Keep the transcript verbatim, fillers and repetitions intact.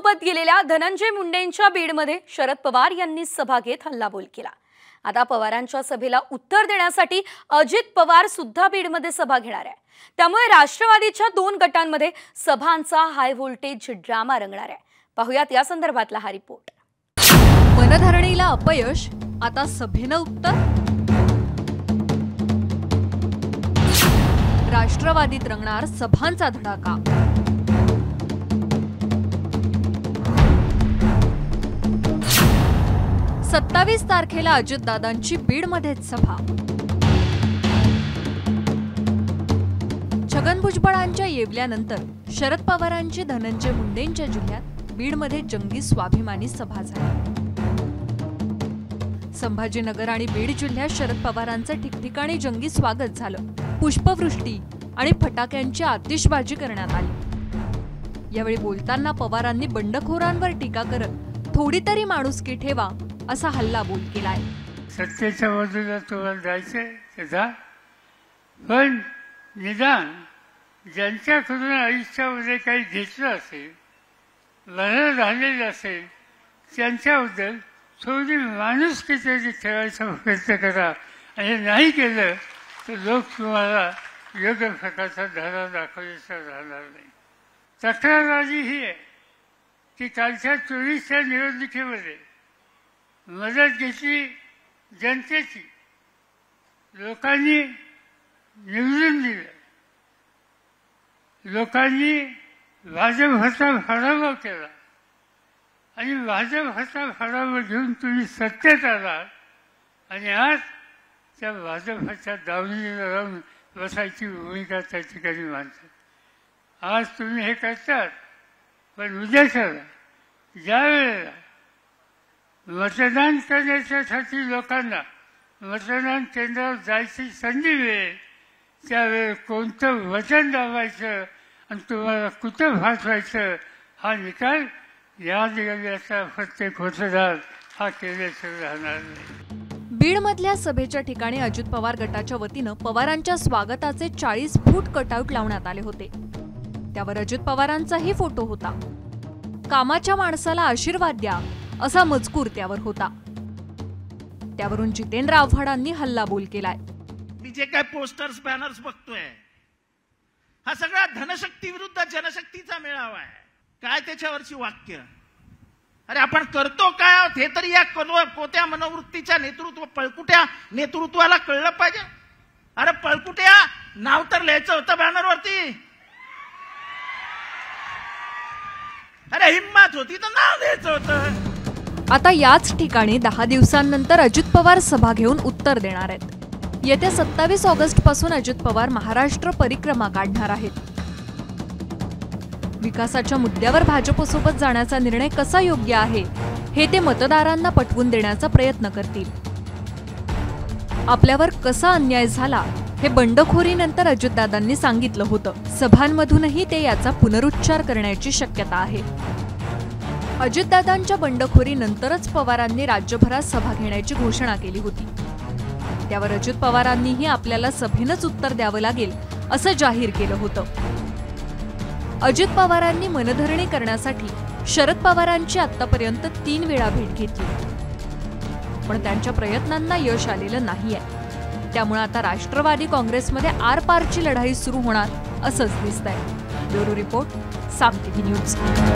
सोबत गेलेल्या धनंजय मुंडेंच्या बीडमध्ये शरद पवार यांनी सभा घेत हल्लाबोल केला। आता पवारांच्या सभेला उत्तर देण्यासाठी अजित पवार सुद्धा बीडमध्ये सभा घेणार आहे। त्यामुळे राष्ट्रवादीच्या दोन गटांमध्ये सभांचा हाय व्होल्टेज ड्रामा रंगणार आहे। पाहुयात या संदर्भातला हा रिपोर्ट। मनधरणीला अपयश, आता सभेनं उत्तर। राष्ट्रवादीत रंगणार सभांचा धडाका। सत्तावीस तारखेला अजितदादांची बीडमध्येच सभा। छगन भुजबळांच्या येवल्यानंतर शरद पवारांची धनंजय मुंडेंच्या जिल्ह्यात बीडमध्ये जंगी स्वाभिमानी सभा झाली। संभाजीनगर आणि बीड जिल्ह्यात शरद पवारांचं ठिकठिकाणी जंगी स्वागत झालं। पुष्पवृष्टी आणि फटाक्यांची आतिषबाजी करण्यात आली। यावेळी बोलताना पवारांनी बंडखोरांवर टीका करत थोडी तरी माणुसकी ठेवा असा हल्लाबोल केलाय। सत्तेच्या बाजूला तुम्हाला जायचंय जा, पण निदान ज्यांच्याकडून आयुष्यामध्ये काही घेतलं असेल, लढा झालेलं असेल, त्यांच्याबद्दल थोडी माणुसकी तरी ठेवायचा प्रयत्न करा। आणि नाही केलं तर लोक तुम्हाला योग्य प्रकारचा धडा दाखवायचा राहणार नाही। तक्रार माझी ही आहे की कालच्या चोवीसच्या निवडणुकीमध्ये मदत घेतली जनतेची, लोकांनी निवडून दिलं, लोकांनी भाजपचा पराभव केला आणि भाजपचा पराभव घेऊन तुम्ही सत्तेत आलात आणि आज त्या भाजपच्या दावणीला राहून बसायची भूमिका त्या ठिकाणी मानतात। आज तुम्ही हे करतात, पण उद्याच्याला ज्या वेळेला मतदान करण्यासाठी लोकांना मतदान केंद्रावर जायची संधी मिळेल त्यावेळेस कोणतं वचन दाबायचं आणि तुम्हाला कुठं फासवायचं हा निकाल या दिवसाचा प्रत्येक मतदार हा केल्याशिवाय राहणार नाही। बीडमधल्या सभेच्या ठिकाणी अजित पवार गटाच्या वतीनं पवारांच्या स्वागताचे चाळीस फूट कटआउट लावण्यात आले होते। त्यावर अजित पवारांचाही फोटो होता। कामाच्या माणसाला आशीर्वाद द्या असा मजकूर त्यावर होता। त्यावरून जितेंद्र आव्हाडांनी हल्लाबोल केलाय। मी जे काय पोस्टर्स बॅनर्स बघतोय हा सगळा धनशक्ती विरुद्ध जनशक्तीचा मेळावा आहे। काय त्याच्यावरची वाक्य, अरे आपण करतो काय आहोत हे तरी या कोत्या मनोवृत्तीच्या नेतृत्व पळकुट्या नेतृत्वाला कळलं पाहिजे। अरे पळकुट्या नाव तर लिहायचं होतं बॅनरवरती, अरे हिम्मत होती तर नाव द्यायचं होतं। आता याच ठिकाणी दहा दिवसांनंतर अजित पवार सभा घेऊन उत्तर देणार आहेत। येत्या सत्तावीस ऑगस्ट पासून अजित पवार महाराष्ट्र परिक्रमा काढणार आहेत। विकासाच्या मुद्द्यावर भाजपसोबत जाण्याचा निर्णय कसा योग्य आहे हे ते मतदारांना पटवून देण्याचा प्रयत्न करतील। आपल्यावर कसा अन्याय झाला हे बंडखोरीनंतर अजितदादांनी सांगितलं होतं। सभांमधूनही ते याचा पुनरुच्चार करण्याची शक्यता आहे। अजितदादांच्या बंडखोरीनंतरच पवारांनी राज्यभरात सभा घेण्याची घोषणा केली होती। त्यावर अजित पवारांनीही आपल्याला सभेनंच उत्तर द्यावं लागेल असं जाहीर केलं होतं। अजित पवारांनी मनधरणी करण्यासाठी शरद पवारांची आतापर्यंत तीन वेळा भेट घेतली, पण त्यांच्या प्रयत्नांना यश आलेलं नाहीये। त्यामुळे आता राष्ट्रवादी काँग्रेसमध्ये आरपारची लढाई सुरू होणार असंच दिसतंय। Bureau report, Saam TV news.